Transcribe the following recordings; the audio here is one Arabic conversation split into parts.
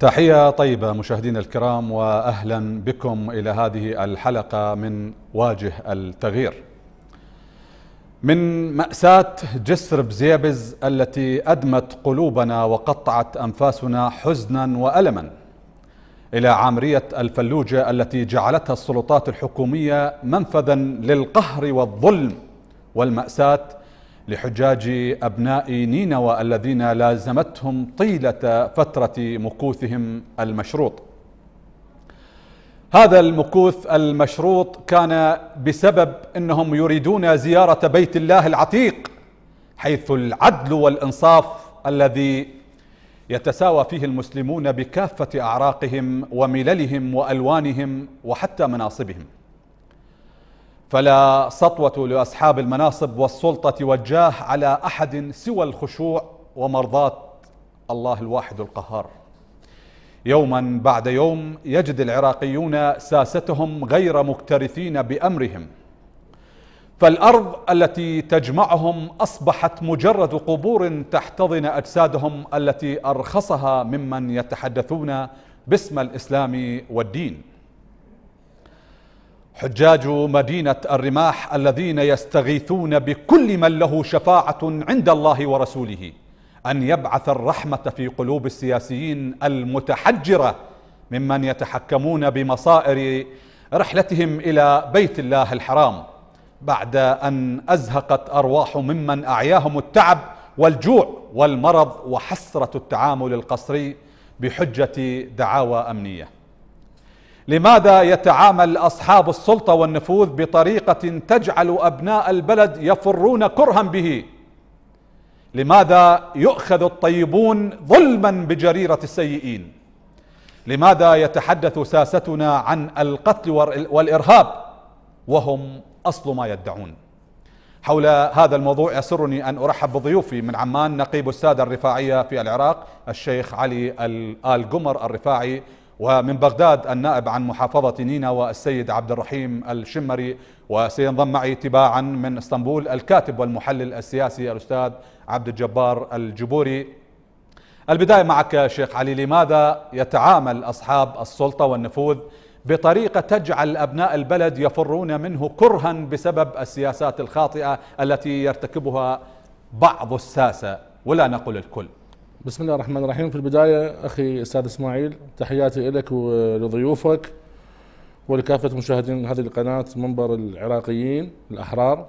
تحية طيبة مشاهدينا الكرام، وأهلا بكم إلى هذه الحلقة من واجه التغيير. من مأساة جسر بزيبز التي أدمت قلوبنا وقطعت أنفاسنا حزنا وألما، إلى عامرية الفلوجة التي جعلتها السلطات الحكومية منفذا للقهر والظلم والمأساة لحجاج أبناء نينوى الذين لازمتهم طيلة فترة مكوثهم المشروط. هذا المكوث المشروط كان بسبب أنهم يريدون زيارة بيت الله العتيق، حيث العدل والإنصاف الذي يتساوى فيه المسلمون بكافة أعراقهم ومللهم وألوانهم وحتى مناصبهم. فلا سطوة لأصحاب المناصب والسلطة والجاه على أحد سوى الخشوع ومرضاة الله الواحد القهار. يوما بعد يوم يجد العراقيون ساستهم غير مكترثين بأمرهم، فالأرض التي تجمعهم أصبحت مجرد قبور تحتضن أجسادهم التي أرخصها ممن يتحدثون باسم الإسلام والدين. حجاج مدينة الرماح الذين يستغيثون بكل من له شفاعة عند الله ورسوله أن يبعث الرحمة في قلوب السياسيين المتحجرة ممن يتحكمون بمصائر رحلتهم إلى بيت الله الحرام، بعد أن أزهقت أرواح ممن أعياهم التعب والجوع والمرض وحسرة التعامل القسري بحجة دعاوى أمنية. لماذا يتعامل أصحاب السلطة والنفوذ بطريقة تجعل أبناء البلد يفرون كرها به؟ لماذا يؤخذ الطيبون ظلما بجريرة السيئين؟ لماذا يتحدث ساستنا عن القتل والإرهاب وهم أصل ما يدعون؟ حول هذا الموضوع يسرني أن أرحب بضيوفي من عمان نقيب السادة الرفاعية في العراق الشيخ علي آل قمر الرفاعي، ومن بغداد النائب عن محافظة نينوى السيد عبد الرحيم الشمري، وسينضم معي تباعا من اسطنبول الكاتب والمحلل السياسي الأستاذ عبد الجبار الجبوري. البداية معك شيخ علي، لماذا يتعامل أصحاب السلطة والنفوذ بطريقة تجعل أبناء البلد يفرون منه كرها بسبب السياسات الخاطئة التي يرتكبها بعض الساسة ولا نقول الكل؟ بسم الله الرحمن الرحيم. في البداية أخي أستاذ إسماعيل، تحياتي لك ولضيوفك ولكافة مشاهدين هذه القناة منبر العراقيين الأحرار.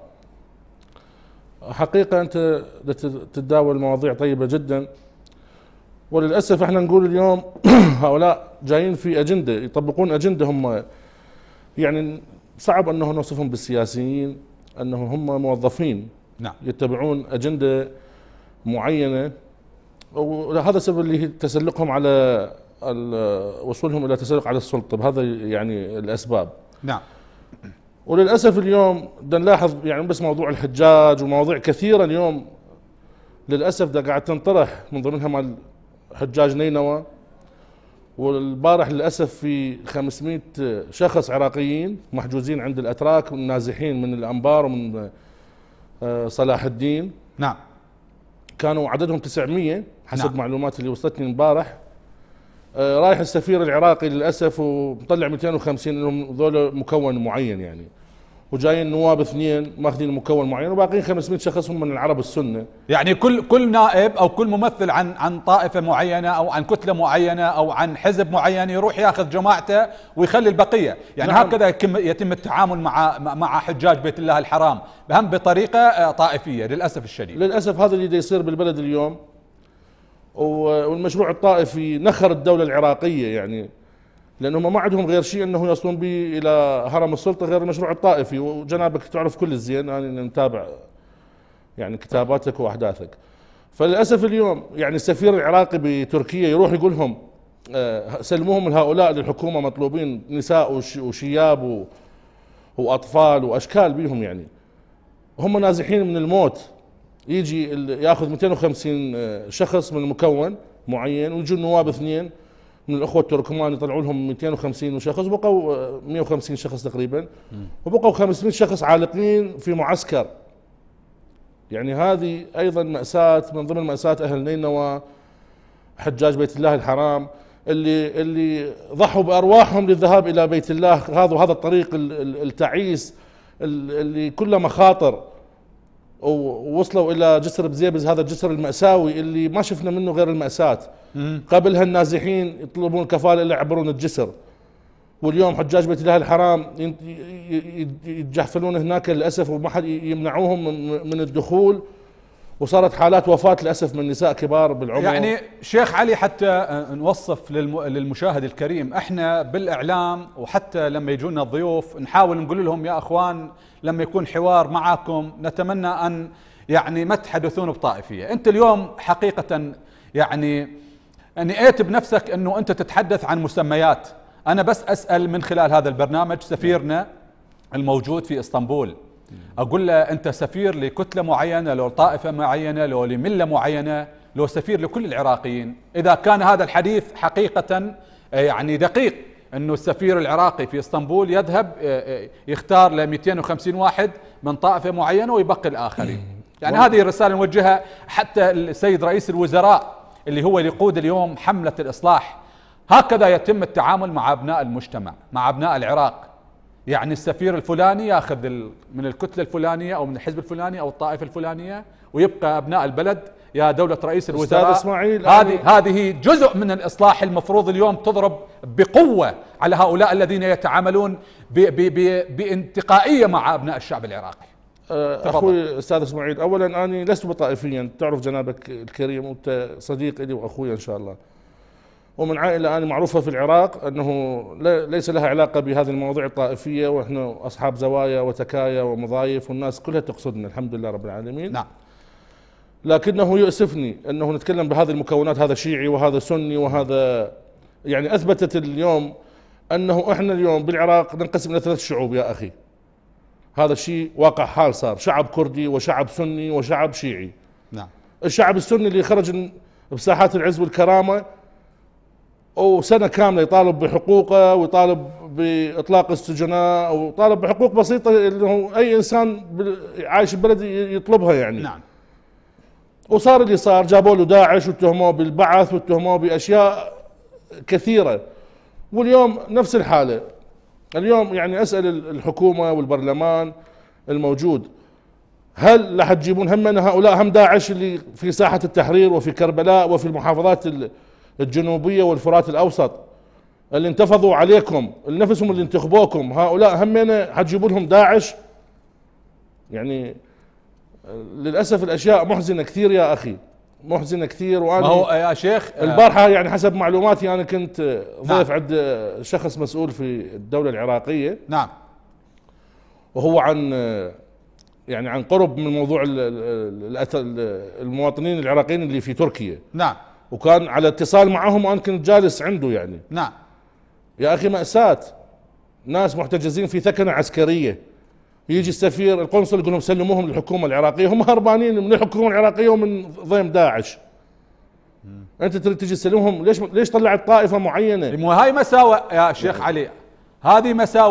حقيقة أنت تتداول مواضيع طيبة جدا، وللأسف احنا نقول اليوم هؤلاء جايين في أجندة، يطبقون أجندة هم، يعني صعب أنه نوصفهم بالسياسيين، أنهم هم موظفين نعم يتبعون أجندة معينة، وهذا السبب اللي تسلقهم على وصولهم الى تسلق على السلطه بهذا يعني الاسباب. نعم. وللاسف اليوم بدنا نلاحظ يعني بس موضوع الحجاج ومواضيع كثيره اليوم للاسف دا قاعد تنطرح، من ضمنها مال حجاج نينوى. والبارح للاسف في 500 شخص عراقيين محجوزين عند الاتراك والنازحين من الانبار ومن صلاح الدين. نعم. كانوا عددهم 900 حسب نعم. معلومات اللي وصلتني امبارح. رايح السفير العراقي للاسف ومطلع 250 انهم ذول مكون معين يعني، وجايين نواب 2 ماخذين مكون معين، وباقيين 500 شخص هم من العرب السنه. يعني كل نائب او كل ممثل عن طائفه معينه او عن كتله معينه او عن حزب معين يروح ياخذ جماعته ويخلي البقيه، يعني نعم. هكذا يتم التعامل مع حجاج بيت الله الحرام هم بطريقه طائفيه للاسف الشديد. للاسف هذا اللي يصير بالبلد اليوم، والمشروع الطائفي نخر الدوله العراقيه يعني، لانهم ما عندهم غير شيء انه يصلون به الى هرم السلطه غير المشروع الطائفي. وجنابك تعرف كل الزين، انا نتابع يعني كتاباتك واحداثك. فللاسف اليوم يعني السفير العراقي بتركيا يروح يقول لهم سلموهم لهؤلاء للحكومه، مطلوبين نساء وشياب واطفال واشكال بيهم، يعني هم نازحين من الموت. يجي ياخذ 250 شخص من مكون معين، ويجوا النواب 2 من الاخوه التركمان يطلعوا لهم 250 شخص، وبقوا 150 شخص تقريبا، وبقوا 500 شخص عالقين في معسكر. يعني هذه ايضا مأساة من ضمن مأساة اهل نينوى، حجاج بيت الله الحرام. اللي ضحوا بأرواحهم للذهاب إلى بيت الله، هذا الطريق التعيس اللي كله مخاطر، ووصلوا إلى جسر بزيبز، هذا الجسر المأساوي اللي ما شفنا منه غير المأساة. قبلها النازحين يطلبون الكفالة اللي يعبرون الجسر، واليوم حجاج بيت الله الحرام يتجحفلون هناك للأسف، وما حد يمنعوهم من الدخول، وصارت حالات وفاة للأسف من نساء كبار بالعمر. يعني شيخ علي، حتى نوصف للمشاهد الكريم، احنا بالإعلام وحتى لما يجونا الضيوف نحاول نقول لهم يا أخوان لما يكون حوار معكم نتمنى أن يعني ما تحدثون بطائفية. أنت اليوم حقيقة يعني نئت بنفسك أنه أنت تتحدث عن مسميات. أنا بس أسأل من خلال هذا البرنامج سفيرنا الموجود في إسطنبول، أقول له أنت سفير لكتلة معينة، لو طائفة معينة، لو لملة معينة، لو سفير لكل العراقيين. إذا كان هذا الحديث حقيقة يعني دقيق، أنه السفير العراقي في إسطنبول يذهب يختار ل 250 واحد من طائفة معينة ويبقي الآخرين. يعني هذه الرسالة نوجهها حتى السيد رئيس الوزراء اللي هو يقود اليوم حملة الإصلاح. هكذا يتم التعامل مع أبناء المجتمع، مع أبناء العراق. يعني السفير الفلاني ياخذ من الكتلة الفلانية أو من الحزب الفلاني أو الطائفة الفلانية، ويبقى أبناء البلد يا دولة رئيس الوزراء. إسماعيل، هذه جزء من الإصلاح المفروض اليوم تضرب بقوة على هؤلاء الذين يتعاملون بانتقائية مع أبناء الشعب العراقي. أخوي أستاذ إسماعيل، أولا أنا لست بطائفيا، تعرف جنابك الكريم وأنت صديق لي وأخوي إن شاء الله، ومن عائلة أنا معروفة في العراق أنه ليس لها علاقة بهذه المواضيع الطائفية، وإحنا أصحاب زوايا وتكايا ومضايف، والناس كلها تقصدنا الحمد لله رب العالمين. نعم. لكنه يؤسفني أنه نتكلم بهذه المكونات، هذا شيعي وهذا سني وهذا، يعني أثبتت اليوم أنه إحنا اليوم بالعراق ننقسم إلى 3 شعوب يا أخي. هذا الشيء واقع حال، صار شعب كردي وشعب سني وشعب شيعي. نعم. الشعب السني اللي خرج بساحات العز والكرامة وسنة كاملة يطالب بحقوقه ويطالب بإطلاق السجناء ويطالب بحقوق بسيطة انه اي انسان عايش ببلد يطلبها يعني. نعم. وصار اللي صار، جابوا له داعش واتهموه بالبعث واتهموه باشياء كثيرة، واليوم نفس الحالة. اليوم يعني اسأل الحكومة والبرلمان الموجود، هل راح تجيبون همنا هؤلاء هم داعش اللي في ساحة التحرير وفي كربلاء وفي المحافظات الجنوبية والفرات الأوسط اللي انتفضوا عليكم، اللي نفسهم اللي انتخبوكم، هؤلاء همنا حتجيبوا لهم داعش؟ يعني للأسف الأشياء محزنة كثير يا أخي، محزنة كثير. وأنا ما هو يا شيخ البارحة يعني حسب معلوماتي أنا كنت ضيف عند شخص مسؤول في الدولة العراقية. نعم. وهو عن قرب من موضوع المواطنين العراقيين اللي في تركيا. نعم. وكان على اتصال معهم وأنا كنت جالس عنده يعني. نعم. يا أخي مأساة، ناس محتجزين في ثكنة عسكرية، يجي السفير القنصل يقول لهم سلموهم للحكومة العراقية، هم هربانين من الحكومة العراقية ومن ضيم داعش. أنت تريد تجي تسلمهم، ليش طلعت طائفة معينة؟ مو هاي مساوئ يا شيخ علي، هذه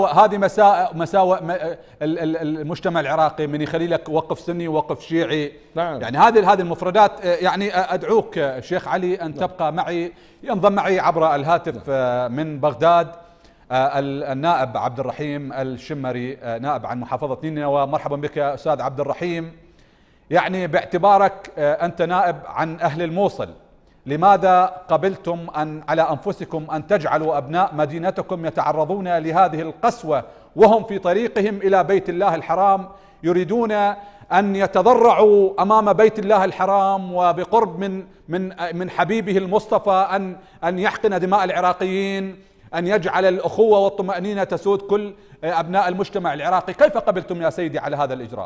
مساوئ المجتمع العراقي، من يخلي لك وقف سني ووقف شيعي. نعم. يعني هذه المفردات. يعني ادعوك شيخ علي ان تبقى معي، ينضم معي عبر الهاتف من بغداد النائب عبد الرحيم الشمري، نائب عن محافظة نينوى. مرحبا بك يا استاذ عبد الرحيم. يعني باعتبارك انت نائب عن اهل الموصل، لماذا قبلتم على أنفسكم أن تجعلوا أبناء مدينتكم يتعرضون لهذه القسوة وهم في طريقهم إلى بيت الله الحرام، يريدون أن يتضرعوا أمام بيت الله الحرام وبقرب من حبيبه المصطفى أن يحقن دماء العراقيين، أن يجعل الأخوة والطمأنينة تسود كل أبناء المجتمع العراقي؟ كيف قبلتم يا سيدي على هذا الإجراء؟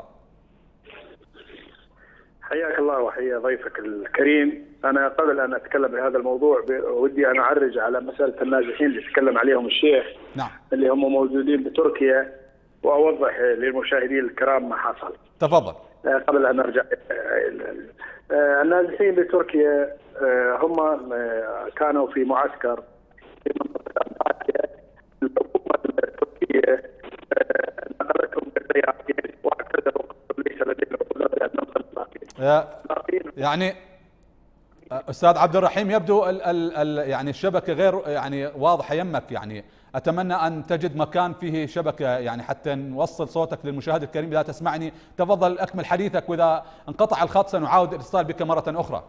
حياك الله وحيا ضيفك الكريم. أنا قبل أن أتكلم بهذا الموضوع ودي أن أعرج على مسألة النازحين اللي تكلم عليهم الشيخ. نعم. اللي هم موجودين بتركيا، وأوضح للمشاهدين الكرام ما حصل. تفضل. قبل أن أرجع، النازحين بتركيا هم كانوا في معسكر في منطقة أنطاكيا. الحكومة التركية نقلتهم بالطيارتين واعتذروا، ليس لدينا قدرة أن ننقل. يعني استاذ عبد الرحيم، يبدو يعني الشبكه غير يعني واضحه يمك، يعني اتمنى ان تجد مكان فيه شبكه يعني حتى نوصل صوتك للمشاهد الكريم. اذا تسمعني تفضل اكمل حديثك، واذا انقطع الخط سنعاود الاتصال بك مره اخرى.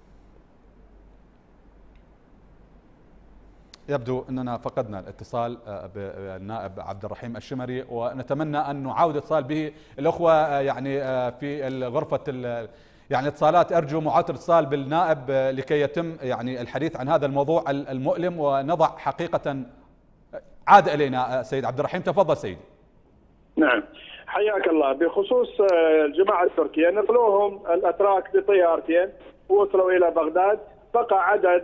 يبدو اننا فقدنا الاتصال بالنائب عبد الرحيم الشمري، ونتمنى ان نعاود الاتصال به. الاخوه يعني في غرفه يعني اتصالات ارجو معاودة الاتصال بالنائب لكي يتم يعني الحديث عن هذا الموضوع المؤلم ونضع حقيقة. عاد الينا سيد عبد الرحيم، تفضل سيدي. نعم، حياك الله. بخصوص الجماعة التركية، نقلوهم الاتراك بطيارتين ووصلوا الى بغداد، بقى عدد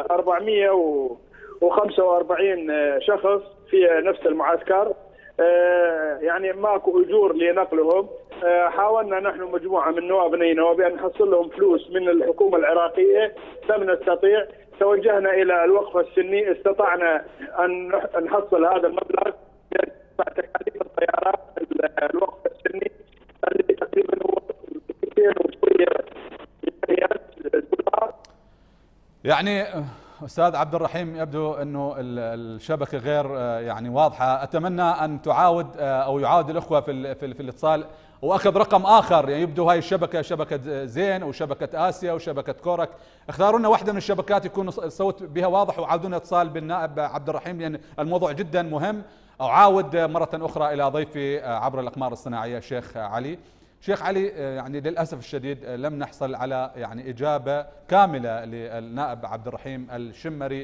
445 شخص في نفس المعسكر. يعني ماكو اجور لنقلهم. حاولنا نحن مجموعه من نواب نينوى بان نحصل لهم فلوس من الحكومه العراقيه، لم نستطيع. توجهنا الى الوقف السني، استطعنا ان نحصل هذا المبلغ تكاليف الطيارات. الوقف السني اللي تقريبا هو 200 وشويه دولار. يعني استاذ عبد الرحيم يبدو انه الشبكه غير يعني واضحه. اتمنى ان تعاود او يعاود الاخوه في الاتصال واخذ رقم اخر. يعني يبدو هاي الشبكه شبكه زين وشبكه اسيا وشبكه كورك. اختاروا لنا واحده من الشبكات يكون الصوت بها واضح، وعاودوا لنا اتصال بالنائب عبد الرحيم لان الموضوع جدا مهم. اعاود مره اخرى الى ضيفي عبر الاقمار الصناعيه الشيخ علي. شيخ علي، يعني للأسف الشديد لم نحصل على يعني إجابة كاملة للنائب عبد الرحيم الشمري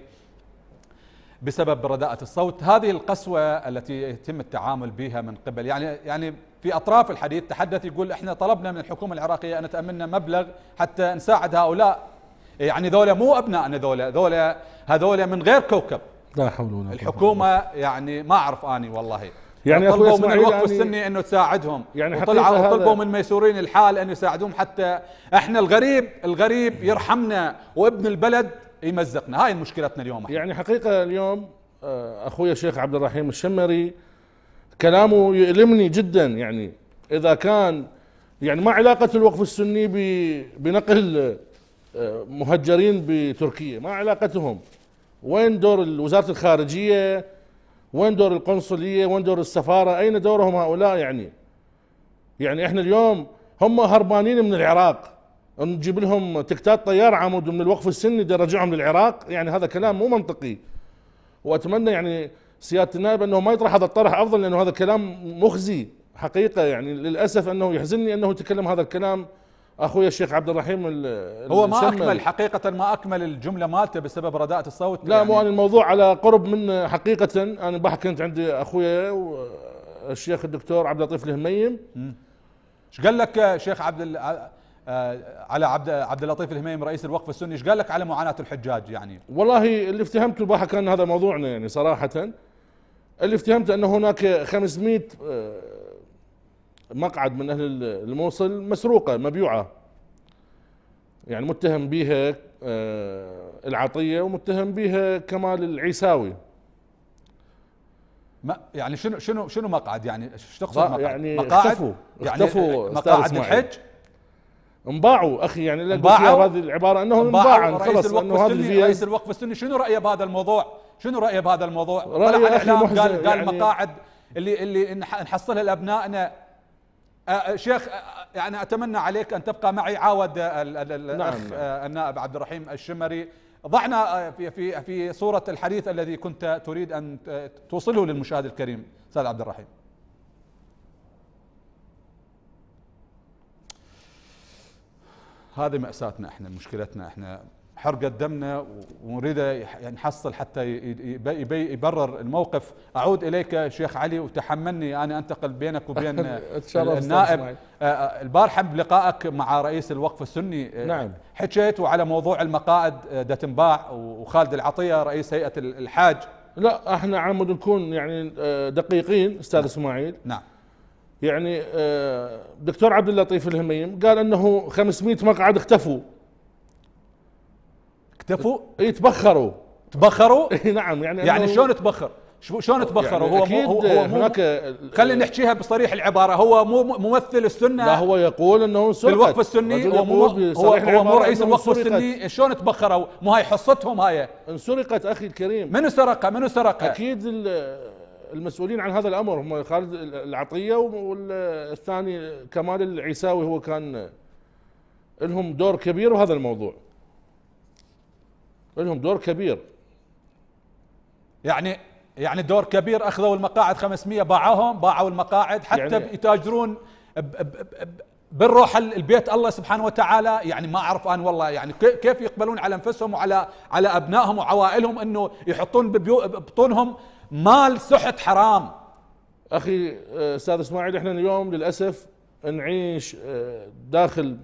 بسبب رداءة الصوت. هذه القسوة التي يتم التعامل بها من قبل يعني في أطراف الحديث تحدث يقول احنا طلبنا من الحكومة العراقية أن تأمننا مبلغ حتى نساعد هؤلاء. يعني ذولا مو أبنائنا، هذولا من غير كوكب. لا حول ولا قوة. الحكومة يعني ما أعرف أني والله يعني طلبوا من الوقف يعني السني انه تساعدهم، يعني وطلعوا وطلبوا من ميسورين الحال انه يساعدوهم. حتى احنا الغريب يرحمنا وابن البلد يمزقنا. هاي مشكلتنا اليوم. يعني حقيقة اليوم اخوي الشيخ عبد الرحيم الشمري كلامه يؤلمني جدا. يعني اذا كان يعني ما علاقة الوقف السني بنقل مهجرين بتركيا؟ ما علاقتهم؟ وين دور وزارة الخارجية؟ وين دور القنصلية؟ وين دور السفارة؟ أين دورهم هؤلاء؟ يعني احنا اليوم هم هربانين من العراق، نجيب لهم تكتات طيار عمود من الوقف السني نرجعهم للعراق؟ يعني هذا كلام مو منطقي. وأتمنى يعني سيادة النائب أنه ما يطرح هذا الطرح أفضل، لأنه هذا كلام مخزي حقيقة. يعني للأسف أنه يحزنني أنه تكلم هذا الكلام أخوي الشيخ عبد الرحيم هو ما أكمل حقيقة، ما أكمل الجملة مالته بسبب رداءة الصوت. لا يعني مو الموضوع على قرب من حقيقة. أنا امبارح كنت عندي أخويا الشيخ الدكتور عبد اللطيف الهميم. ايش قال لك شيخ على عبد اللطيف الهميم رئيس الوقف السني؟ ايش قال لك على معاناة الحجاج؟ يعني والله اللي افتهمته البارحة كان هذا موضوعنا. يعني صراحة اللي افتهمته أنه هناك 500 مقعد من أهل الموصل مسروقة مبيوعة، يعني متهم بها العطية ومتهم بها كمال العيساوي. يعني شنو مقعد؟ يعني ايش تقصد مقعد؟ يعني مقاعد اختفوا مقاعد الحج انباعوا اخي. يعني هذه العبارة انه انباعوا خلص. انه هذا رئيس الوقف السني شنو رأيه بهذا الموضوع؟ طلع رأي الاعلام قال يعني مقاعد اللي نحصلها لابنائنا. شيخ يعني اتمنى عليك ان تبقى معي. عاود الاخ النائب عبد الرحيم الشمري. ضعنا في صورة الحديث الذي كنت تريد ان توصله للمشاهد الكريم استاذ عبد الرحيم. هذه مأساتنا احنا، مشكلتنا احنا، حرقة دمنا ونريد نحصل حتى يبرر الموقف. أعود إليك شيخ علي وتحملني أنا أنتقل بينك وبين النائب. البارحة بلقائك مع رئيس الوقف السني نعم حكيتوا على موضوع المقاعد دا تنباع، وخالد العطية رئيس هيئة الحاج. لا احنا عمود نكون يعني دقيقين استاذ اسماعيل. نعم. يعني دكتور عبد اللطيف الهميم قال انه 500 مقعد اختفوا. اي تبخروا تبخروا؟ اي نعم. يعني شلون تبخر؟ شلون تبخر؟ يعني هو أكيد هو هناك خلينا نحكيها بصريح العباره، هو مو ممثل السنه. لا، هو يقول انه في الوقف السني، هو مو رئيس الوقف السني. شلون تبخروا؟ مو هاي حصتهم هاي؟ انسرقت اخي الكريم. منو سرقه؟ اكيد المسؤولين عن هذا الامر هم خالد العطيه والثاني كمال العيساوي، هو كان لهم دور كبير بهذا الموضوع، لهم دور كبير. يعني دور كبير. اخذوا المقاعد 500 باعوا المقاعد حتى يعني يتاجرون بالروح البيت الله سبحانه وتعالى. يعني ما اعرف انا والله، يعني كيف يقبلون على انفسهم وعلى ابنائهم وعوائلهم انه يحطون ببطونهم مال سحت حرام. اخي استاذ اسماعيل، احنا اليوم للاسف نعيش داخل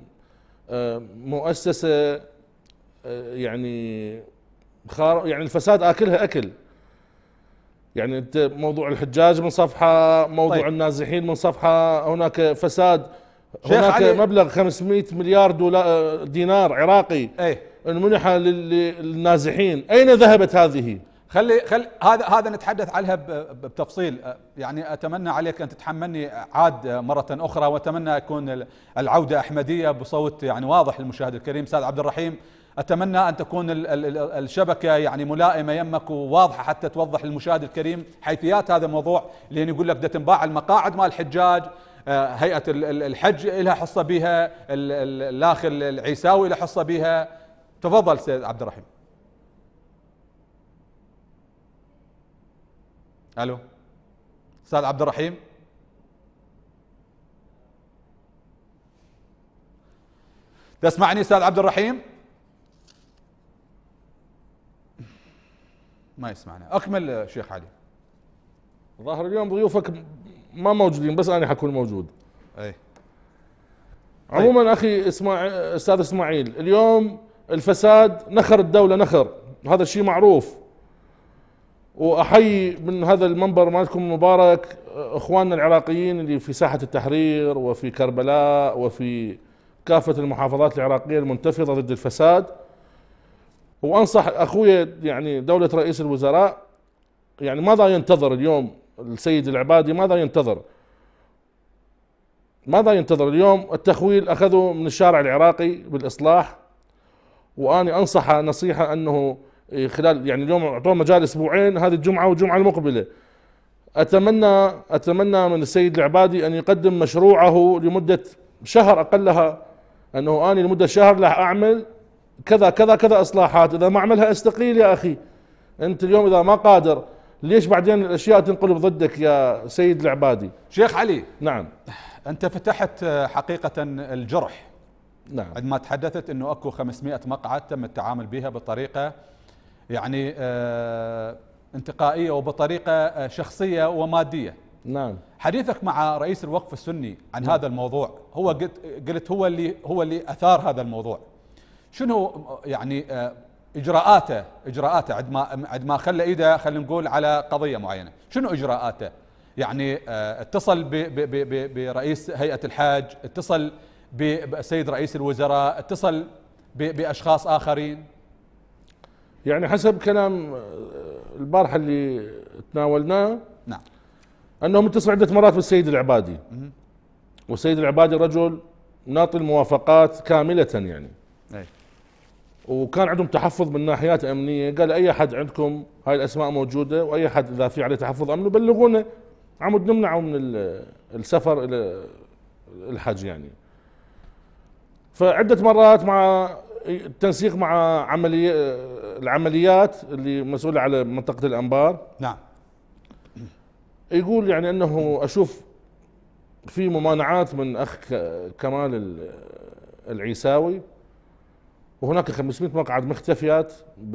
مؤسسه يعني يعني الفساد اكلها اكل. يعني انت موضوع الحجاج من صفحه، موضوع طيب. النازحين من صفحه، هناك فساد، هناك مبلغ 500 مليار دينار عراقي منح للنازحين، اين ذهبت هذه؟ خلي هذا نتحدث عنها بتفصيل. يعني اتمنى عليك ان تتحملني عاد مره اخرى، واتمنى يكون العوده احمديه بصوت يعني واضح للمشاهد الكريم. استاذ عبد الرحيم، اتمنى ان تكون الشبكه يعني ملائمه يمك وواضحه حتى توضح للمشاهد الكريم حيثيات هذا الموضوع، لان يقول لك ده تنباع المقاعد مال الحجاج، هيئه الحج لها حصه بها، الاخ العيساوي له حصه بها. تفضل استاذ عبد الرحيم. الو استاذ عبد الرحيم، تسمعني استاذ عبد الرحيم؟ ما يسمعنا. اكمل شيخ علي. ظاهر اليوم ضيوفك ما موجودين، بس انا حكون موجود. اي عموما طيب. اخي استاذ اسماعيل، اليوم الفساد نخر الدولة نخر، هذا الشيء معروف. واحيي من هذا المنبر مالكم المبارك اخواننا العراقيين اللي في ساحة التحرير وفي كربلاء وفي كافة المحافظات العراقية المنتفضة ضد الفساد. وانصح اخويا يعني دولة رئيس الوزراء، يعني ماذا ينتظر اليوم السيد العبادي؟ ماذا ينتظر اليوم؟ التخويل اخذوا من الشارع العراقي بالاصلاح، واني انصحه نصيحة انه خلال يعني اليوم اعطوه مجال اسبوعين، هذه الجمعة والجمعة المقبلة، اتمنى من السيد العبادي ان يقدم مشروعه لمدة شهر اقلها، انه اني لمدة شهر راح اعمل كذا كذا كذا اصلاحات، اذا ما اعملها استقيل يا اخي. انت اليوم اذا ما قادر، ليش بعدين الاشياء تنقلب ضدك يا سيد العبادي؟ شيخ علي، نعم، انت فتحت حقيقة الجرح. نعم، عندما تحدثت انه اكو 500 مقعد تم التعامل بها بطريقة يعني انتقائية وبطريقة شخصية ومادية. نعم. حديثك مع رئيس الوقف السني عن هذا الموضوع، هو قلت هو اللي اثار هذا الموضوع. شنو يعني اجراءاته عندما خلى ايده خلينا نقول على قضية معينة؟ شنو اجراءاته؟ يعني اتصل برئيس هيئة الحاج، اتصل بسيد رئيس الوزراء، اتصل باشخاص اخرين؟ يعني حسب كلام البارحة اللي تناولناه، نعم، انهم اتصلوا عدة مرات بالسيد العبادي، والسيد العبادي رجل ناطي الموافقات كاملة يعني. أي. وكان عندهم تحفظ من ناحيات امنية، قال اي احد عندكم هاي الاسماء موجودة، واي احد اذا في عليه تحفظ امني بلغونا، عمود نمنعه من السفر الى الحج يعني. فعدة مرات مع التنسيق مع العمليات اللي مسؤولة على منطقة الأنبار، نعم، يقول يعني أنه أشوف في ممانعات من أخ كمال العيساوي، وهناك 500 مقعد مختفيات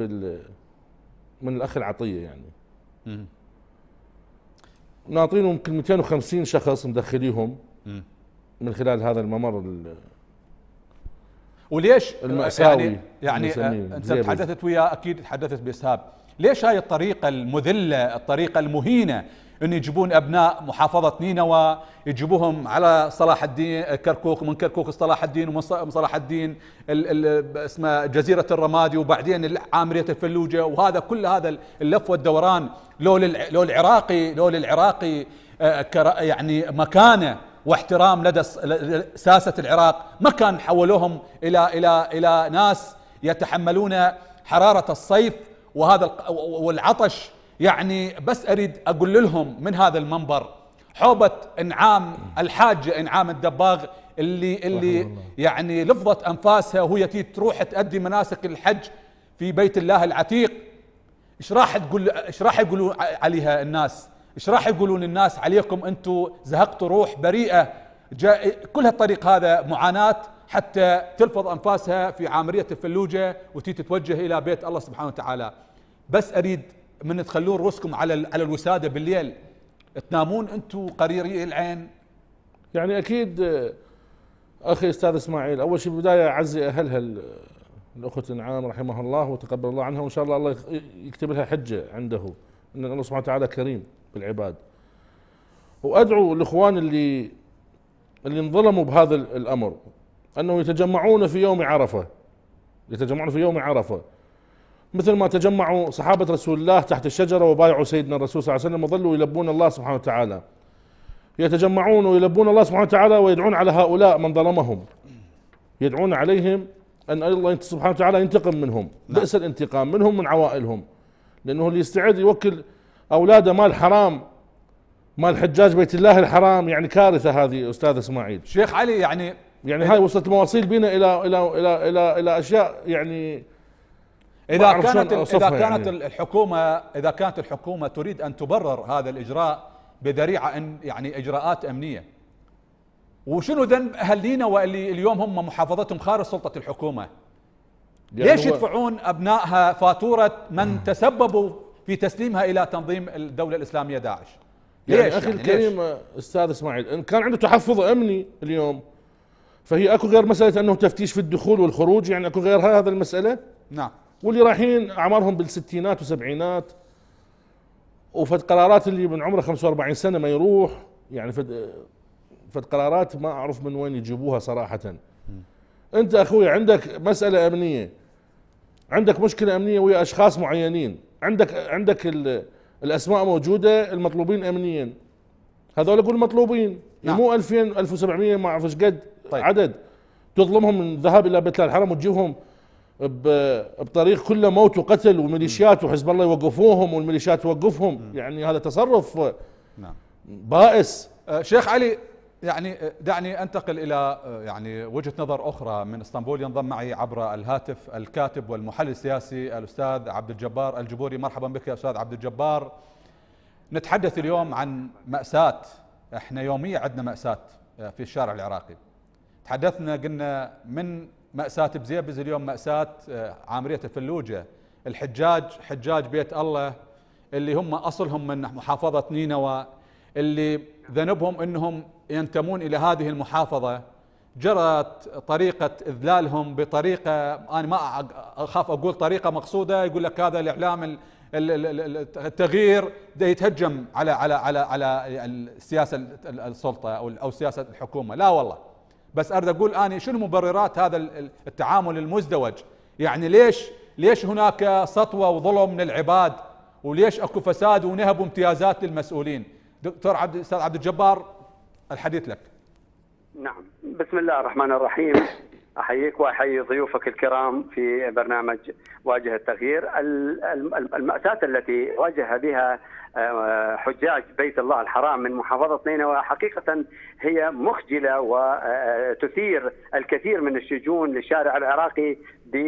من الأخ العطية يعني. ناطرين يمكن 250 شخص مدخليهم من خلال هذا الممر وليش المأساوي يعني انت تحدثت وياه، اكيد تحدثت باسهاب، ليش هاي الطريقه المذله، الطريقه المهينه أن يجيبون أبناء محافظة نينوى يجيبوهم على صلاح الدين كركوك، من كركوك صلاح الدين، ومن صلاح الدين اسمه جزيرة الرمادي، وبعدين عامرية الفلوجة، وهذا كل هذا اللف والدوران. لو للعراقي يعني مكانة واحترام لدى ساسة العراق، ما كان حولوهم إلى ناس يتحملون حرارة الصيف وهذا والعطش. يعني بس أريد أقول لهم من هذا المنبر حوبة إنعام الحاجة إنعام الدباغ اللي يعني لفظت أنفاسها وهي تروح تؤدي مناسك الحج في بيت الله العتيق. إيش راح يقولون عليها الناس؟ إيش راح يقولون الناس عليكم أنتم زهقتوا روح بريئة؟ كل هالطريق هذا معاناة حتى تلفظ أنفاسها في عامرية الفلوجة وتتوجه إلى بيت الله سبحانه وتعالى. بس أريد من تخلون رؤوسكم على الوسادة بالليل، تنامون أنتم قريري العين. يعني أكيد أخي أستاذ إسماعيل، أول شيء بداية أعزي أهلها الأخت إنعام رحمها الله وتقبل الله عنها، وإن شاء الله يكتب لها حجة عنده، إن الله سبحانه وتعالى كريم بالعباد. وأدعو الإخوان اللي انظلموا بهذا الأمر أنه يتجمعون في يوم عرفة، مثل ما تجمعوا صحابة رسول الله تحت الشجرة وبايعوا سيدنا الرسول صلى الله عليه وسلم وظلوا يلبون الله سبحانه وتعالى. يتجمعون ويلبون الله سبحانه وتعالى ويدعون على هؤلاء من ظلمهم، يدعون عليهم أن الله سبحانه وتعالى ينتقم منهم، بئس الانتقام منهم من عوائلهم، لأنه اللي يستعد يوكل أولاده مال حرام، مال حجاج بيت الله الحرام، يعني كارثة هذه أستاذ إسماعيل. شيخ علي يعني هاي وصلت المواصيل بنا إلى أشياء يعني إذا كانت الحكومة تريد أن تبرر هذا الإجراء بذريعة يعني إجراءات أمنية، وشنو ذنب أهلينا واللي اليوم هم محافظتهم خارج سلطة الحكومة؟ يعني ليش يدفعون أبنائها فاتورة من تسببوا في تسليمها إلى تنظيم الدولة الإسلامية داعش؟ ليش؟ يعني أخي الكريم أستاذ إسماعيل، إن كان عنده تحفظ أمني اليوم فهي أكو غير مسألة أنه تفتيش في الدخول والخروج، يعني أكو غير هذا المسألة. نعم. واللي رايحين أعمارهم بالستينات وسبعينات، وفد قرارات اللي من عمره 45 سنة ما يروح، يعني فد قرارات ما أعرف من وين يجيبوها صراحة. أنت أخوي عندك مسألة أمنية، عندك مشكلة أمنية ويا أشخاص معينين، عندك الأسماء موجودة، المطلوبين أمنيا، هذول يقول مطلوبين. نعم. مو 2000 1700 ما أعرف ايش قد. طيب. عدد تظلمهم من الذهاب إلى بيت الله الحرام وتجيبهم بطريق كله موت وقتل وميليشيات وحزب الله يوقفوهم والميليشيات توقفهم. يعني هذا تصرف نعم بائس. شيخ علي، يعني دعني انتقل الى يعني وجهة نظر اخرى من اسطنبول. ينضم معي عبر الهاتف الكاتب والمحلل السياسي الاستاذ عبد الجبار الجبوري. مرحبا بك يا استاذ عبد الجبار. نتحدث اليوم عن مأساة، احنا يوميا عندنا مأساة في الشارع العراقي. تحدثنا قلنا من مأساة بزيبز، اليوم مأساة عامرية الفلوجة. الحجاج حجاج بيت الله اللي هم أصلهم من محافظة نينوى، اللي ذنبهم أنهم ينتمون إلى هذه المحافظة، جرت طريقة إذلالهم بطريقة أنا ما أخاف أقول طريقة مقصودة. يقول لك هذا الإعلام التغيير ده يتهجم على السياسة السلطة أو سياسة الحكومة. لا والله، بس أريد أقول أنا شنو مبررات هذا التعامل المزدوج؟ يعني ليش هناك سطوة وظلم من العباد، وليش اكو فساد ونهب وامتيازات للمسؤولين؟ دكتور أستاذ عبد الجبار، الحديث لك. نعم، بسم الله الرحمن الرحيم. أحييك وأحيي ضيوفك الكرام في برنامج واجه التغيير. المأساة التي واجه بها حجاج بيت الله الحرام من محافظة نينوى حقيقة هي مخجلة وتثير الكثير من الشجون للشارع العراقي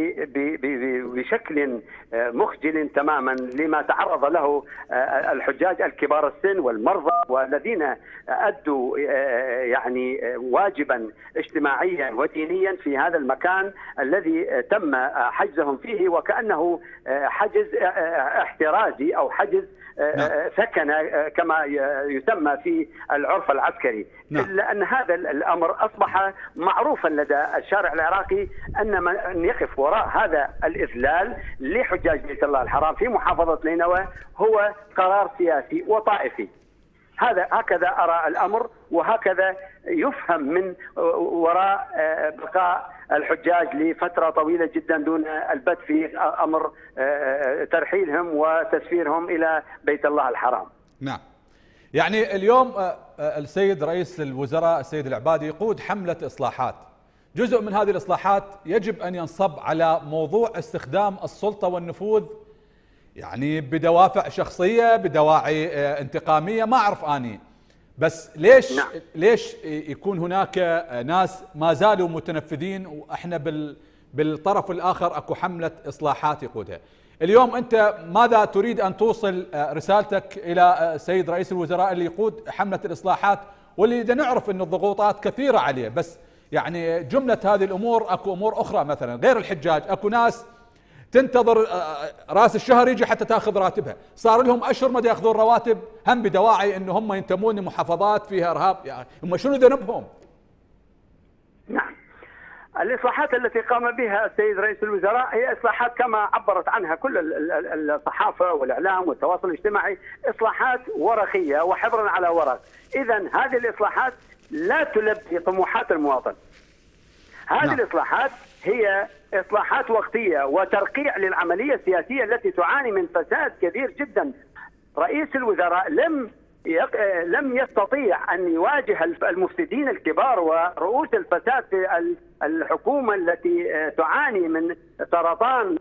بشكل مخجل تماما لما تعرض له الحجاج الكبار السن والمرضى والذين أدوا يعني واجبا اجتماعيا ودينيا في هذا المكان الذي تم حجزهم فيه، وكأنه حجز احترازي أو حجز سكن كما يسمى في العرف العسكري. إلا أن هذا الأمر أصبح معروفا لدى الشارع العراقي أن من يقف وراء هذا الإذلال لحجاج بيت الله الحرام في محافظة نينوى هو قرار سياسي وطائفي. هكذا أرى الأمر، وهكذا يفهم من وراء بقاء الحجاج لفترة طويلة جدا دون البت في أمر ترحيلهم وتسفيرهم إلى بيت الله الحرام. نعم. يعني اليوم السيد رئيس الوزراء السيد العبادي يقود حملة إصلاحات، جزء من هذه الإصلاحات يجب أن ينصب على موضوع استخدام السلطة والنفوذ يعني بدوافع شخصية، بدواعي انتقامية، ما أعرف أني، بس ليش يكون هناك ناس ما زالوا متنفذين وإحنا بالطرف الآخر أكو حملة إصلاحات يقودها. اليوم أنت ماذا تريد أن توصل رسالتك إلى السيد رئيس الوزراء اللي يقود حملة الإصلاحات، واللي نعرف أن الضغوطات كثيرة عليه، بس يعني جملة هذه الأمور أكو أمور أخرى مثلا غير الحجاج، أكو ناس تنتظر راس الشهر يجي حتى تاخذ راتبها، صار لهم اشهر ما ياخذون رواتب هم بدواعي انه هم ينتمون لمحافظات فيها ارهاب، يعني هم شنو ذنبهم؟ نعم. الإصلاحات التي قام بها السيد رئيس الوزراء هي إصلاحات كما عبرت عنها كل الصحافة والإعلام والتواصل الاجتماعي، إصلاحات ورقية وحبر على ورق. إذن هذه الإصلاحات لا تلبي طموحات المواطن. هذه الإصلاحات هي إصلاحات وقتية وترقيع للعملية السياسية التي تعاني من فساد كبير جدا. رئيس الوزراء لم يستطيع أن يواجه المفسدين الكبار ورؤوس الفساد في الحكومة التي تعاني من سرطان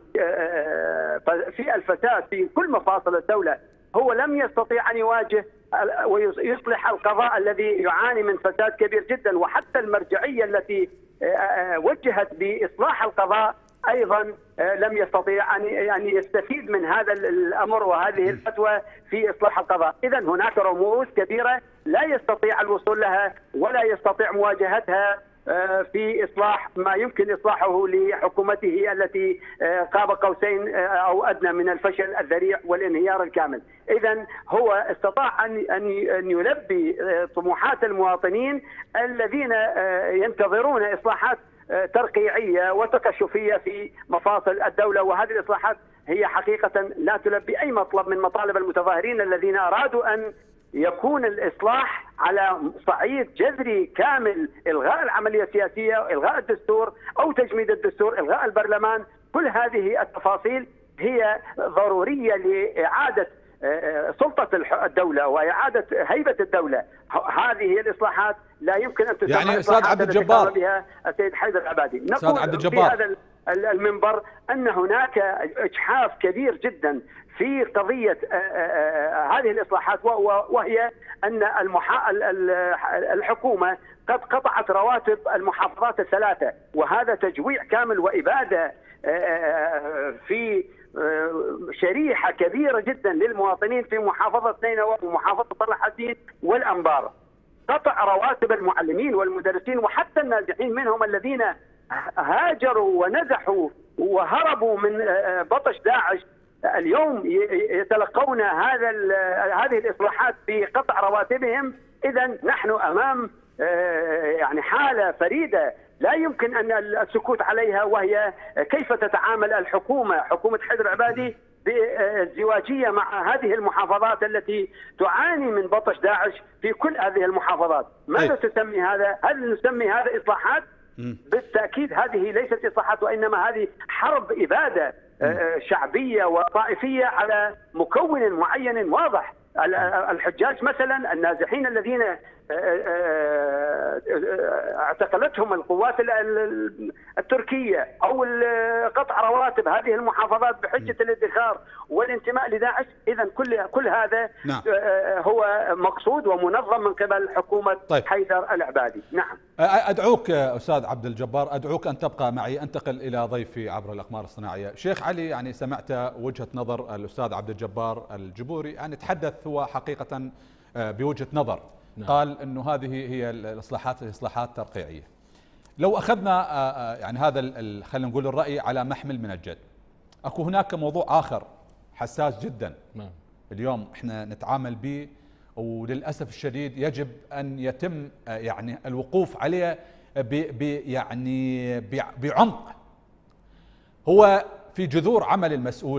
في الفساد في كل مفاصل الدولة. هو لم يستطيع أن يواجه ويصلح القضاء الذي يعاني من فساد كبير جدا، وحتى المرجعية التي وجهت بإصلاح القضاء أيضا لم يستطيع أن يستفيد من هذا الأمر وهذه الفتوى في إصلاح القضاء. إذن هناك رموز كبيرة لا يستطيع الوصول لها ولا يستطيع مواجهتها في إصلاح ما يمكن إصلاحه لحكومته التي قاب قوسين أو أدنى من الفشل الذريع والانهيار الكامل. إذن هو استطاع أن يلبي طموحات المواطنين الذين ينتظرون إصلاحات ترقيعية وتكشفية في مفاصل الدولة، وهذه الإصلاحات هي حقيقة لا تلبي أي مطلب من مطالب المتظاهرين الذين أرادوا أن يكون الإصلاح على صعيد جذري كامل، إلغاء العملية السياسية، إلغاء الدستور أو تجميد الدستور، إلغاء البرلمان. كل هذه التفاصيل هي ضرورية لإعادة سلطة الدولة وإعادة هيبة الدولة. هذه الإصلاحات لا يمكن أن تسمى يعني أستاذ عبد الجبار بها السيد حيدر العبادي. أستاذ عبد الجبار، في هذا المنبر أن هناك إجحاف كبير جدا في قضية هذه الإصلاحات، وهي أن الحكومة قد قطعت رواتب المحافظات الثلاثة، وهذا تجويع كامل وإبادة في شريحة كبيرة جدا للمواطنين في محافظة نينوى ومحافظة صلاح الدين والأنبار. قطع رواتب المعلمين والمدرسين وحتى النازحين منهم الذين هاجروا ونزحوا وهربوا من بطش داعش، اليوم يتلقون هذه الإصلاحات بقطع رواتبهم. إذن نحن أمام يعني حالة فريدة لا يمكن أن السكوت عليها، وهي كيف تتعامل حكومة حيدر العبادي بازدواجية مع هذه المحافظات التي تعاني من بطش داعش في كل هذه المحافظات. ماذا تسمي هذا؟ هل نسمي هذا إصلاحات؟ بالتأكيد هذه ليست إصلاحات، وإنما هذه حرب إبادة شعبية وطائفية على مكون معين واضح. الحجاج مثلا، النازحين الذين اعتقلتهم القوات التركية أو قطع رواتب هذه المحافظات بحجة الادخار والانتماء لداعش. إذن كل هذا هو مقصود ومنظم من قبل حكومة حيدر العبادي. نعم. أدعوك أستاذ عبد الجبار، أدعوك أن تبقى معي، أنتقل إلى ضيفي عبر الأقمار الصناعية. شيخ علي، يعني سمعت وجهة نظر الأستاذ عبد الجبار الجبوري، يعني تحدث هو حقيقة بوجهة نظر. قال أنه هذه هي الإصلاحات إصلاحات ترقيعية. لو أخذنا يعني هذا خلينا نقول الرأي على محمل من الجد، أكو هناك موضوع آخر حساس جدا اليوم احنا نتعامل به، وللأسف الشديد يجب أن يتم يعني الوقوف عليه يعني بعمق. هو في جذور عمل المسؤول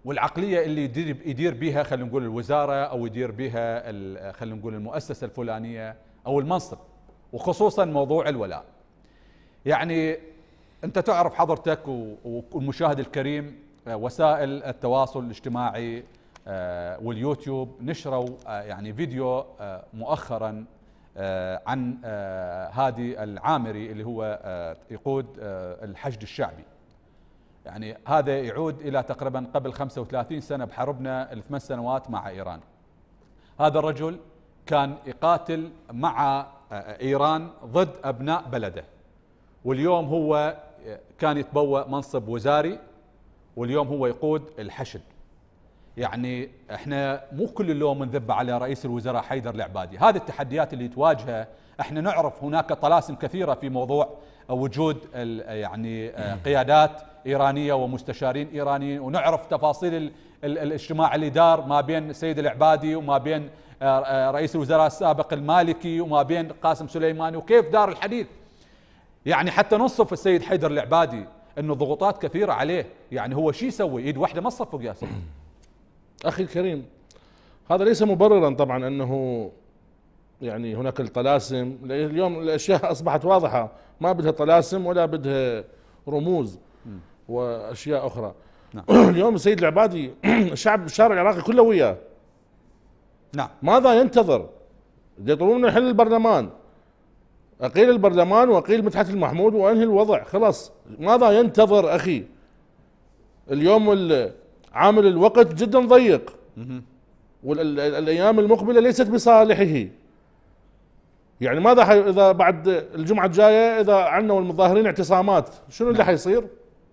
والعقلية اللي يدير بها خلينا نقول الوزارة أو يدير بها خلينا نقول المؤسسة الفلانية أو المنصب، وخصوصا موضوع الولاء. يعني أنت تعرف حضرتك والمشاهد الكريم وسائل التواصل الاجتماعي واليوتيوب نشروا يعني فيديو مؤخرا عن هادي العامري اللي هو يقود الحشد الشعبي. يعني هذا يعود إلى تقريبا قبل 35 سنة بحربنا ال8 سنوات مع إيران. هذا الرجل كان يقاتل مع إيران ضد أبناء بلده، واليوم هو كان يتبوأ منصب وزاري، واليوم هو يقود الحشد. يعني احنا مو كل اليوم نذب على رئيس الوزراء حيدر العبادي، هذه التحديات اللي تواجهه. احنا نعرف هناك طلاسم كثيرة في موضوع وجود يعني قيادات إيرانية ومستشارين إيرانيين، ونعرف تفاصيل الاجتماع اللي دار ما بين السيد العبادي وما بين رئيس الوزراء السابق المالكي وما بين قاسم سليماني، وكيف دار الحديث. يعني حتى نصف السيد حيدر العبادي انه ضغوطات كثيرة عليه، يعني هو شو يسوي؟ ايد واحدة ما تصفق يا سيدي. أخي الكريم، هذا ليس مبررا طبعا أنه يعني هناك الطلاسم. اليوم الأشياء أصبحت واضحة، ما بدها طلاسم ولا بدها رموز وأشياء أخرى. نعم. اليوم السيد العبادي الشارع العراقي كله وياه. نعم. ماذا ينتظر؟ يطلبون حل البرلمان، أقيل البرلمان وأقيل مدحت المحمود وأنهي الوضع خلاص. ماذا ينتظر أخي؟ اليوم عامل الوقت جدا ضيق، والأيام المقبلة ليست بصالحه. يعني ماذا إذا بعد الجمعة الجاية إذا عندنا المظاهرين اعتصامات، شنو اللي حيصير؟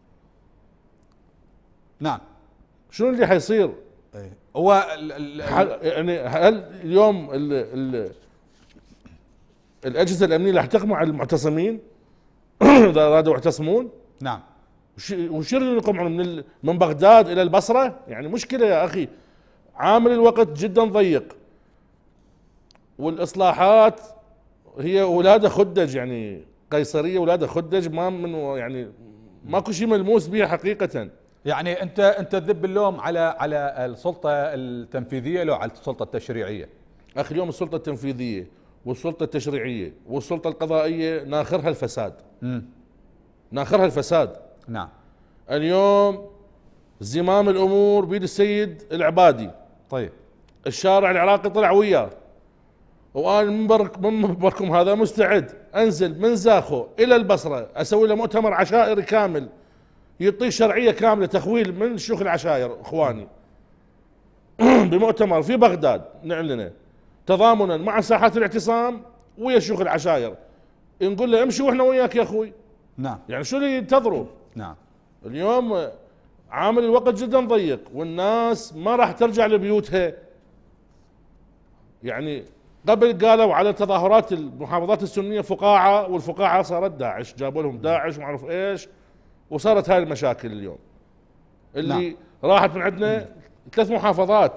نعم. شنو اللي حيصير؟ هو يعني هل اليوم الأجهزة الأمنية رح تقمع المعتصمين إذا أرادوا يعتصمون؟ نعم. وش يريدون من بغداد إلى البصرة؟ يعني مشكلة يا أخي. عامل الوقت جدا ضيق، والإصلاحات هي ولادة خدج، يعني قيصرية ولادة خدج، ما من يعني ماكو شيء ملموس بها حقيقة. يعني انت تذب اللوم على السلطة التنفيذية لو على السلطة التشريعية؟ أخي اليوم السلطة التنفيذية والسلطة التشريعية والسلطة القضائية ناخرها الفساد. ناخرها الفساد. نعم. اليوم زمام الأمور بيد السيد العبادي. طيب. الشارع العراقي طلع وياه، وأنا من منبركم هذا مستعد أنزل من زاخو إلى البصرة أسوي له مؤتمر عشائري كامل يعطيه شرعية كاملة تخويل من شيوخ العشائر إخواني بمؤتمر في بغداد نعلنه تضامنا مع ساحات الاعتصام ويا شيوخ العشائر، نقول له امشي واحنا وياك يا اخوي. نعم. يعني شو اللي ينتظروا؟ نعم. اليوم عامل الوقت جدا ضيق، والناس ما راح ترجع لبيوتها. يعني قبل قالوا على تظاهرات المحافظات السنية فقاعة، والفقاعة صارت داعش، جابوا لهم داعش وما اعرف ايش، وصارت هاي المشاكل اليوم اللي نعم. راحت من عندنا 3 محافظات.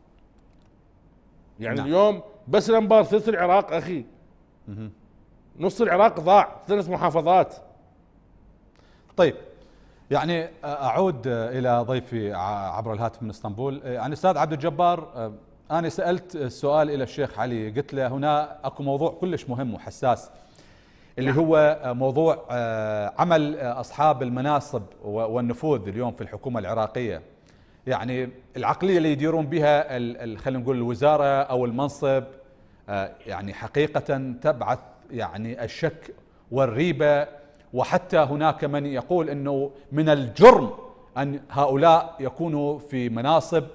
يعني نعم. اليوم بس الانبار ثلث العراق اخي، نص العراق ضاع، 3 محافظات. طيب، يعني اعود الى ضيفي عبر الهاتف من اسطنبول. يعني استاذ عبد الجبار، انا سالت السؤال الى الشيخ علي، قلت له هنا اكو موضوع كلش مهم وحساس اللي هو موضوع عمل اصحاب المناصب والنفوذ اليوم في الحكومة العراقية. يعني العقلية اللي يديرون بها خلينا نقول الوزارة او المنصب، يعني حقيقة تبعث يعني الشك والريبة، وحتى هناك من يقول انه من الجرم ان هؤلاء يكونوا في مناصب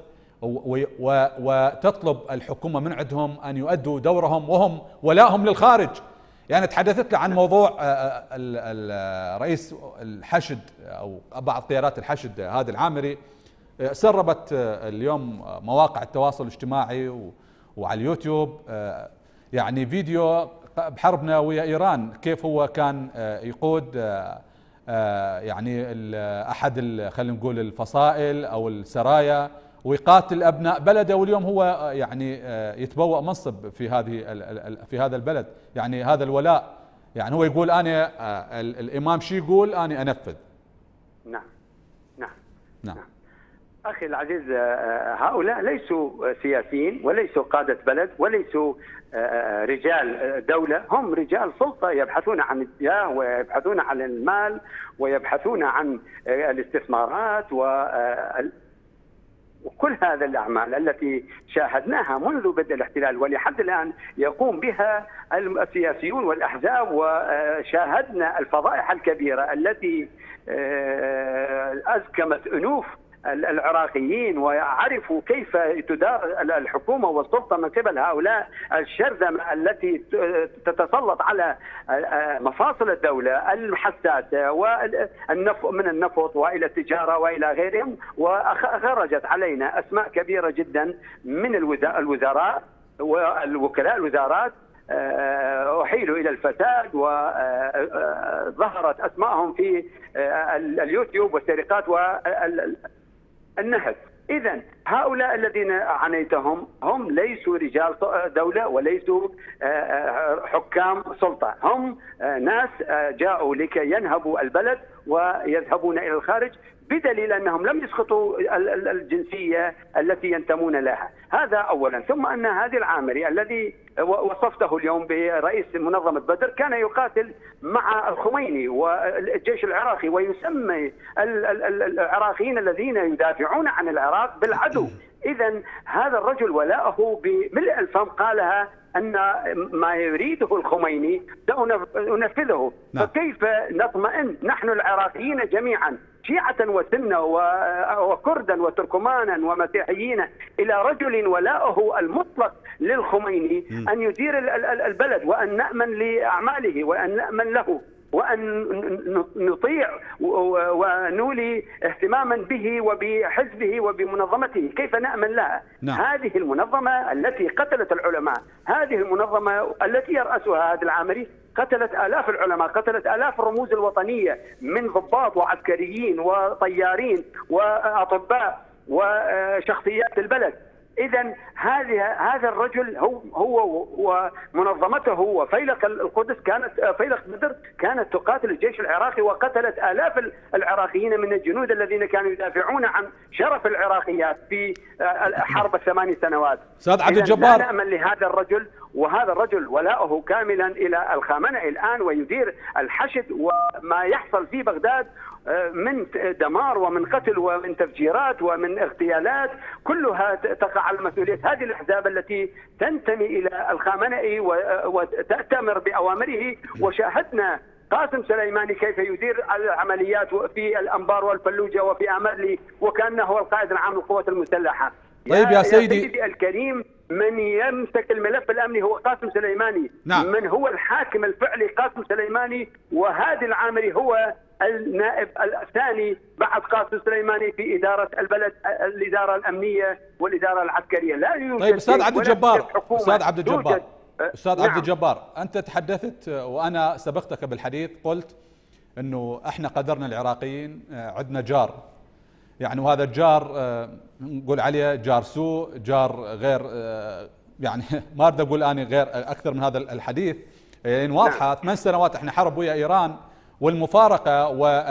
وتطلب الحكومة من عندهم ان يؤدوا دورهم وهم ولائهم للخارج. يعني تحدثت عن موضوع رئيس الحشد او بعض قيادات الحشد هادي العامري، سربت اليوم مواقع التواصل الاجتماعي وعلى اليوتيوب يعني فيديو بحربنا ويا ايران، كيف هو كان يقود يعني احد خلينا نقول الفصائل او السرايا ويقاتل ابناء بلده، واليوم هو يعني يتبوأ منصب في هذا البلد. يعني هذا الولاء، يعني هو يقول انا الامام شي يقول انا انفذ. نعم. نعم. نعم. أخي العزيز، هؤلاء ليسوا سياسيين وليسوا قادة بلد وليسوا رجال دولة، هم رجال سلطة يبحثون عن الجاه ويبحثون عن المال ويبحثون عن الاستثمارات وكل هذه الأعمال التي شاهدناها منذ بدء الاحتلال ولحد الآن يقوم بها السياسيون والأحزاب، وشاهدنا الفضائح الكبيرة التي أزكمت أنوف العراقيين ويعرفوا كيف تدار الحكومة والسلطة من قبل هؤلاء الشرذمة التي تتسلط على مفاصل الدولة الحساسة من النفط وإلى التجارة وإلى غيرهم. وخرجت علينا أسماء كبيرة جدا من الوزراء والوكلاء الوزارات أحيلوا إلى الفساد وظهرت أسمائهم في اليوتيوب والسرقات والنهب. إذن هؤلاء الذين عنيتهم هم ليسوا رجال دولة وليسوا حكام سلطة، هم ناس جاءوا لكي ينهبوا البلد ويذهبون إلى الخارج، بدليل أنهم لم يسقطوا الجنسية التي ينتمون لها. هذا أولا. ثم أن هادي العامري الذي وصفته اليوم برئيس منظمة بدر كان يقاتل مع الخميني والجيش العراقي ويسمي العراقيين الذين يدافعون عن العراق بالعدو. إذن هذا الرجل ولاءه بملء الفم قالها أن ما يريده الخميني سأنفذه. فكيف نطمئن نحن العراقيين جميعا شيعة وسنة وكردا وتركمانا ومسيحيين إلى رجل ولاءه المطلق للخميني أن يدير البلد، وأن نأمن لأعماله وأن نأمن له وأن نطيع ونولي اهتماما به وبحزبه وبمنظمته؟ كيف نأمن لها؟ هذه المنظمة التي قتلت العلماء، هذه المنظمة التي يرأسها هادي العامري قتلت آلاف العلماء، قتلت آلاف الرموز الوطنية من ضباط وعسكريين وطيارين وأطباء وشخصيات البلد. إذن هذا الرجل هو ومنظمته وفيلق القدس فيلق بدر كانت تقاتل الجيش العراقي وقتلت آلاف العراقيين من الجنود الذين كانوا يدافعون عن شرف العراقيات في حرب ال8 سنوات. أستاذ عبد الجبار، لا نأمن لهذا الرجل، وهذا الرجل ولاؤه كاملا إلى الخامنئي الآن ويدير الحشد، وما يحصل في بغداد من دمار ومن قتل ومن تفجيرات ومن اغتيالات كلها تقع على مسؤولية هذه الأحزاب التي تنتمي إلى الخامنئي وتأتمر بأوامره. وشاهدنا قاسم سليماني كيف يدير العمليات في الأنبار والفلوجة وفي أمرلي وكأنه هو القائد العام للقوات المسلحة. طيب يا سيدي الكريم، من يمسك الملف الأمني هو قاسم سليماني. من هو الحاكم الفعلي؟ قاسم سليماني. وهادي العامري هو النائب الثاني بعد قاسم سليماني في إدارة البلد، الإدارة الأمنية والإدارة العسكرية. لا يوجد. طيب أستاذ عبد الجبار، أستاذ عبد الجبار، أنت تحدثت وأنا سبقتك بالحديث، قلت أنه إحنا قدرنا العراقيين عندنا جار، يعني وهذا الجار نقول عليه جار سوء، جار غير، يعني ما أريد أقول أنا غير أكثر من هذا الحديث، يعني واضحة. 8 سنوات إحنا حرب ويا إيران، والمفارقة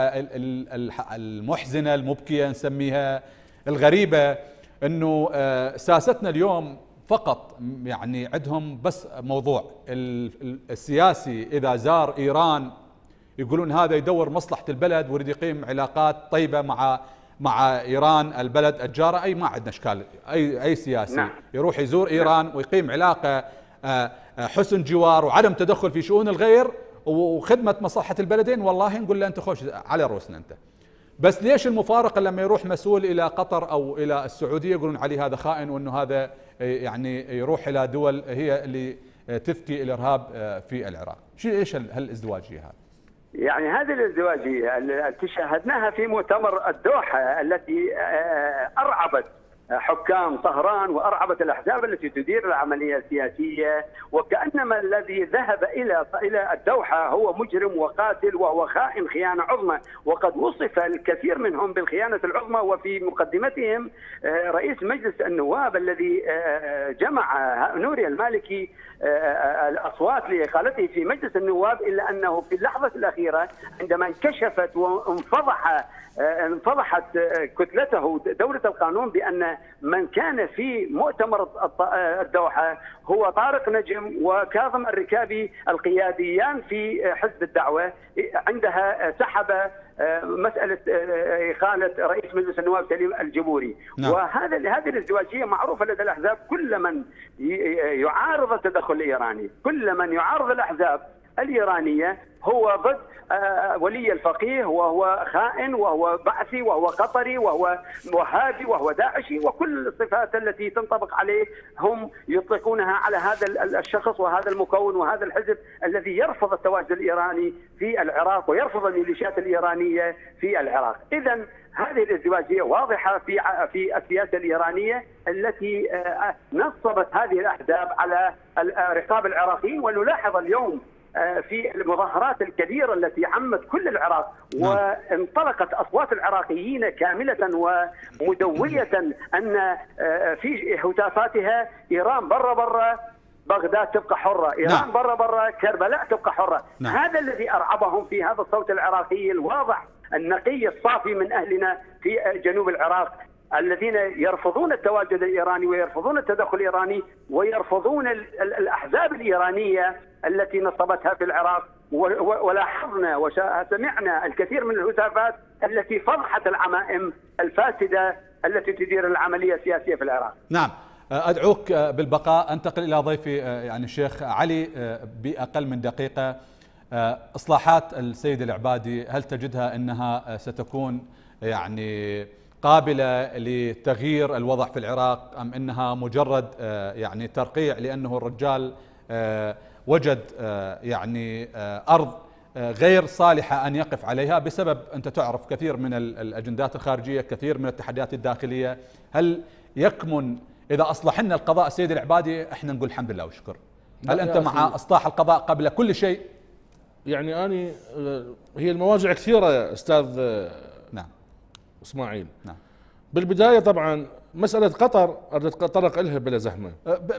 والمحزنة المبكية نسميها الغريبة أنه ساستنا اليوم فقط يعني عندهم بس موضوع السياسي. إذا زار إيران يقولون هذا يدور مصلحة البلد ويريد يقيم علاقات طيبة مع إيران البلد الجارة. أي ما عندنا إشكال، أي سياسي يروح يزور إيران ويقيم علاقة حسن جوار وعدم تدخل في شؤون الغير وخدمة مصلحة البلدين، والله نقول له أنت خوش على رؤوسنا أنت. بس ليش المفارقة لما يروح مسؤول إلى قطر أو إلى السعودية يقولون عليه هذا خائن، وأنه هذا يعني يروح إلى دول هي اللي تفتي الإرهاب في العراق؟ إيش هالازدواجية هذه؟ يعني هذه الازدواجية التي شاهدناها في مؤتمر الدوحة التي أرعبت حكام طهران وأرعبة الأحزاب التي تدير العملية السياسية، وكأنما الذي ذهب إلى الدوحة هو مجرم وقاتل وهو خائن خيانة عظمى، وقد وصف الكثير منهم بالخيانة العظمى، وفي مقدمتهم رئيس مجلس النواب الذي جمع نوري المالكي الأصوات لإقالته في مجلس النواب، إلا أنه في اللحظة الأخيرة عندما انكشفت انفضحت كتلته دولة القانون بأن من كان في مؤتمر الدوحة هو طارق نجم وكاظم الركابي القياديان في حزب الدعوة، عندها سحب مسألة إقالة رئيس مجلس النواب سليم الجبوري. نعم. هذه الازدواجية معروفة لدى الأحزاب، كل من يعارض التدخل الإيراني، كل من يعارض الأحزاب الإيرانية هو ضد ولي الفقيه، وهو خائن وهو بعثي وهو قطري وهو وهابي وهو داعشي، وكل الصفات التي تنطبق عليه هم يطلقونها على هذا الشخص وهذا المكون وهذا الحزب الذي يرفض التواجد الإيراني في العراق ويرفض الميليشيات الإيرانية في العراق. إذن هذه الازدواجية واضحة في السياسة الإيرانية التي نصبت هذه الأحزاب على رقاب العراقيين. ونلاحظ اليوم في المظاهرات الكبيرة التي عمت كل العراق وانطلقت أصوات العراقيين كاملة ومدوية أن في هتافاتها إيران برا بغداد تبقى حرة، إيران برا كربلاء تبقى حرة. هذا الذي أرعبهم في هذا الصوت العراقي الواضح النقي الصافي من أهلنا في جنوب العراق، الذين يرفضون التواجد الإيراني ويرفضون التدخل الإيراني ويرفضون الأحزاب الإيرانية التي نصبتها في العراق. ولاحظنا وسمعنا الكثير من الهتافات التي فضحت العمائم الفاسدة التي تدير العملية السياسية في العراق. نعم، أدعوك بالبقاء. أنتقل إلى ضيفي يعني الشيخ علي بأقل من دقيقة. إصلاحات السيد العبادي هل تجدها أنها ستكون يعني قابلة لتغيير الوضع في العراق، أم أنها مجرد يعني ترقيع لأنه الرجال وجد يعني أرض غير صالحة أن يقف عليها بسبب أنت تعرف كثير من الأجندات الخارجية، كثير من التحديات الداخلية؟ هل يكمن إذا أصلحنا القضاء السيد العبادي احنا نقول الحمد لله وشكر؟ هل أنت مع إصلاح القضاء قبل كل شيء؟ يعني أنا هي المواجع كثيرة يا أستاذ نعم إسماعيل. نعم. بالبداية طبعا مسألة قطر أردت أتطرق لها بلا زحمة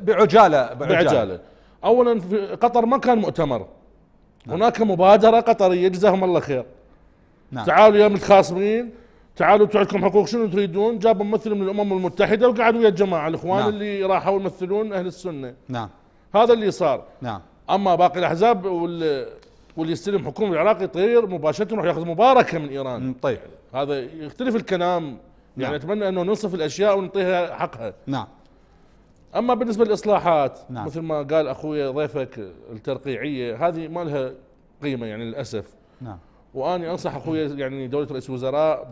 بعجالة. أولا في قطر ما كان مؤتمر. نعم. هناك مبادرة قطرية جزاهم الله خير. نعم. تعالوا يا متخاصمين، تعالوا تعلكم حقوق شنو تريدون، جابوا ممثل من الأمم المتحدة وقعدوا ويا الجماعة الإخوان. نعم. اللي راحوا يمثلون أهل السنة. نعم. هذا اللي صار. نعم. أما باقي الأحزاب واللي يستلم حكومة العراق يطير مباشرة يروح ياخذ مباركة من إيران. طيب هذا يختلف الكلام. يعني نعم. أتمنى أنه ننصف الأشياء ونعطيها حقها. نعم. أما بالنسبة للإصلاحات، نعم. مثل ما قال أخوي ضيفك الترقيعية هذه ما لها قيمة يعني للأسف. نعم. وأنا أنصح أخوي يعني دولة رئيس الوزراء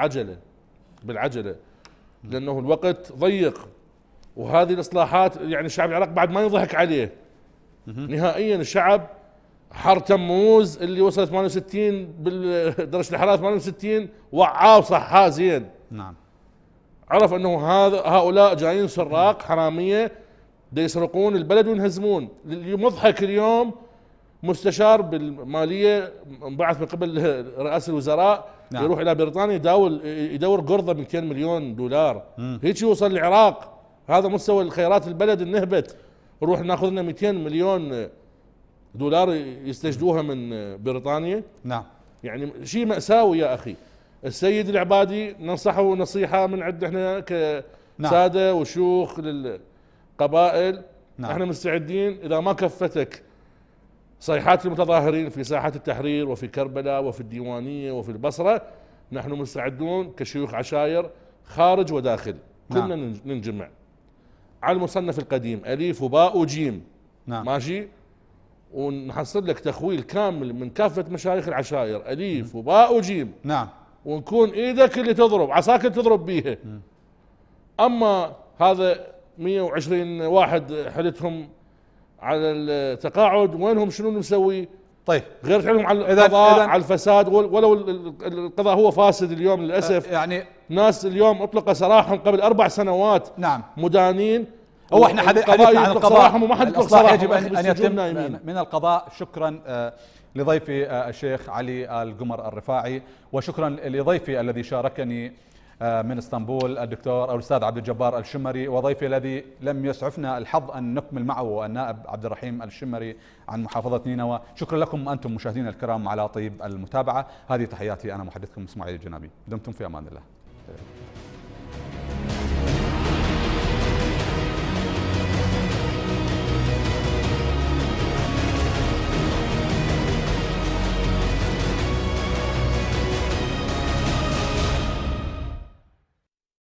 بالعجلة لأنه الوقت ضيق، وهذه الإصلاحات يعني الشعب العراق بعد ما يضحك عليه نهائيا. الشعب حر تموز اللي وصل 68 بالدرجة الحرارة 68 وعاه وصحاه زين. نعم. عرف انه هؤلاء جايين سراق حراميه دا يسرقون البلد وينهزمون. مضحك اليوم مستشار بالماليه انبعث من قبل رئاسه الوزراء. نعم. يروح الى بريطانيا يدور قرضه 200 مليون دولار. هيك يوصل العراق. هذا مستوى الخيرات البلد النهبت. نروح ناخذ لنا 200 مليون دولار يستجدوها من بريطانيا. نعم. يعني شيء مأساوي يا اخي. السيد العبادي ننصحه نصيحة من عند احنا كسادة. نعم. وشيوخ للقبائل. نعم. احنا مستعدين اذا ما كفتك صيحات المتظاهرين في ساحات التحرير وفي كربلاء وفي الديوانية وفي البصرة، نحن مستعدون كشيوخ عشاير خارج وداخل. نعم. كلنا ننجمع على المصنف القديم أليف وباء وجيم. نعم. ماشي، ونحصل لك تخويل كامل من كافة مشايخ العشائر أليف وباء وجيم. نعم. ونكون ايدك اللي تضرب عصاك اللي تضرب بيها. اما هذا 120 واحد حلتهم على التقاعد وينهم؟ شنو نسوي؟ طيب غير علم على القضاء على الفساد، ولو القضاء هو فاسد اليوم للاسف. يعني ناس اليوم اطلق سراحهم قبل 4 سنوات، نعم مدانين. هو احنا حديثنا عن القضاء، وما حد يطلق الإصلاح سراحهم، يجب ان يتم نايمين. من القضاء. شكرا لضيفي الشيخ علي القمر الرفاعي، وشكرا لضيفي الذي شاركني من اسطنبول الدكتور الأستاذ عبد الجبار الشمري، وضيفي الذي لم يسعفنا الحظ أن نكمل معه النائب عبد الرحيم الشمري عن محافظة نينوى. شكرا لكم أنتم مشاهدينا الكرام على طيب المتابعة. هذه تحياتي، أنا محدثكم إسماعيل الجنابي، دمتم في أمان الله.